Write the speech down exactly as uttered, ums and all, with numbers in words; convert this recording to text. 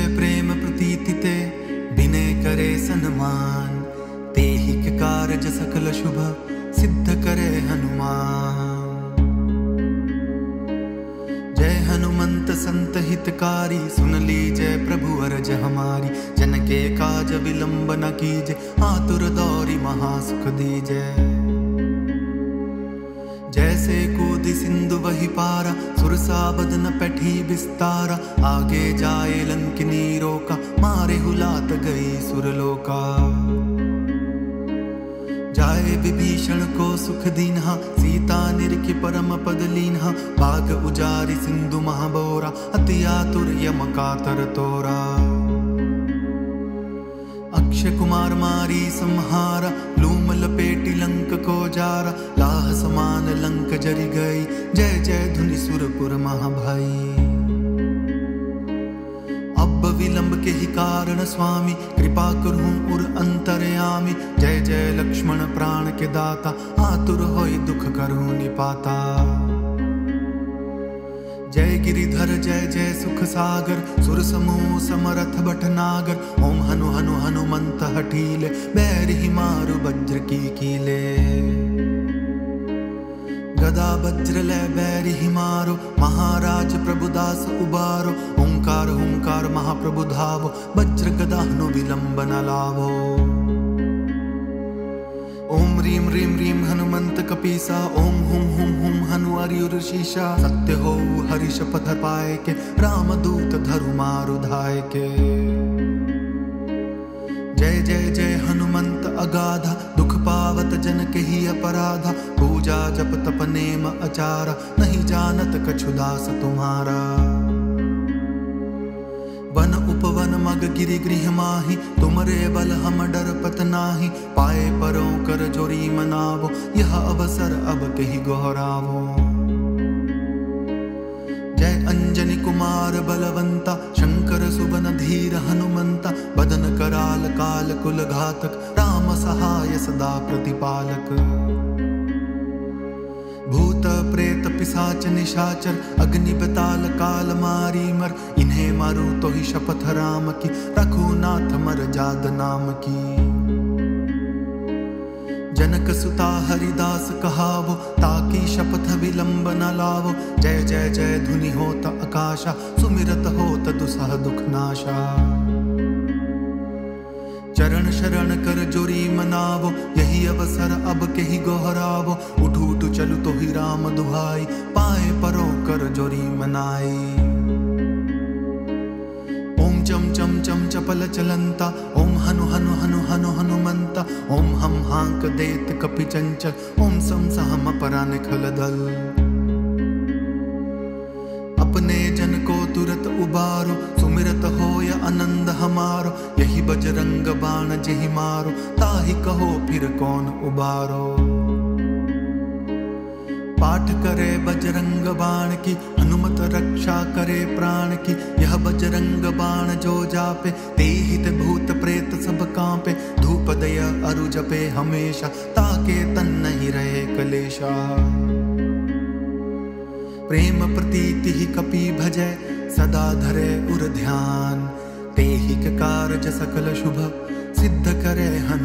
जय प्रेम प्रतीति ते बिने करे सन्मान, तेहि के कारज सकल शुभ सिद्ध करे हनुमान। जय हनुमंत संत हितकारी, सुन लीजय प्रभु अरज हमारी। जन के काज विलंब न कीजे, आतुर दौरी महासुख दीजय। जैसे कूदि सिंधु वही पारा, सुरसा बदन पैठी विस्तारा। आगे जाए लंकिनी रोका, मारे हुलात गई सुरलोका। जाए विभीषण को सुख दीन्हा, सीता निरखि परम पद लीन्हा। बाग उजारि सिंधु महाबोरा, अति आतुर यम कातर तोरा। अक्षय कुमार मारी संहारा, लूम लपेटी लंक को जारा। लाह समान लंक जरि गई, जय जय धुनि सुरपुर महाभई। अब विलंब के ही कारण स्वामी, कृपा करूं उर अंतरयामी। जय जय लक्ष्मण प्राण के दाता, आतुर होई दुख करूं निपाता। जय गिरिधर जय जय सुख सागर, सुर समूह समरथ बट नागर। ओम हनु हनु हनुमंत हठीले, बैरि मारु वज्र की कीले। गदा वज्र लय बैरि मारो, महाराज प्रभुदास उबारो। ओंकार हुंकार महाप्रभु धावो, वज्र गदा हनु विलंब न लावो। ओम रीम रीम रीम हनुमंत कपीसा, ओम हुम हुम हुम हनु अरियुर शीशा। सत्य हो हरि शपथ पाए के, राम दूत धरु मारु धाय के। जय जय जय हनुमंत अगाधा, दुख पावत जन के ही अपराधा। पूजा जप तप नेम अचारा, नहीं जानत कछु दास तुम्हारा। वन उपवन मग गिरि गृह माही, तुमरे बल हम डर पत नाही। पाए परों कर जोरी मनावो, यह अवसर अब कही गोहरावो। जय अंजनी कुमार बलवंता, शंकर सुवन धीर हनुमंता। बदन कराल काल कुल घातक, राम सहाय सदा प्रतिपालक। भूत प्रेत पिशाच निशाचर, अग्नि बेताल काल मारी मर। इन्हें मारू तो ही शपथ राम की, रघुनाथ मर जाद नाम की। जनक सुता हरिदास कहावो, ताकि शपथ विलंब न लावो। जय जय जय धुनि होत आकाशा, सुमिरत होत दुसह दुख नाशा। चरण शरण कर जोरी मनावो, यही अवसर अब के ही गोहरावो। उठ उठ चलु तो ही राम दुहाई, पाए परों कर जोरी मनाई। ओम चम चम चम चपल चलंता, ओम हनु हनु हनु हनु हनुमंता। ओम हम हांक देत कपि चंचल, ओम सम सहम परा निखल दल। अपने जन को तुरत उबारो, सुमिरत होय आनंद हमारो। यही बजरंग बाण जेहि मारो, ताहि कहो फिर कौन उबारो। पाठ करे बजरंग बाण की, हनुमत रक्षा करे प्राण की। यह बजरंग बाण जो जापे, तेहि ते भूत प्रेत सब कांपे। धूप दय अरु जपे हमेशा, ताके तन नहीं रहे कलेशा। प्रेम प्रतीति ही कपि भजय, सदा धरे उर ध्यान। तेहि के कारज सकल शुभ सिद्ध करे हनुमान।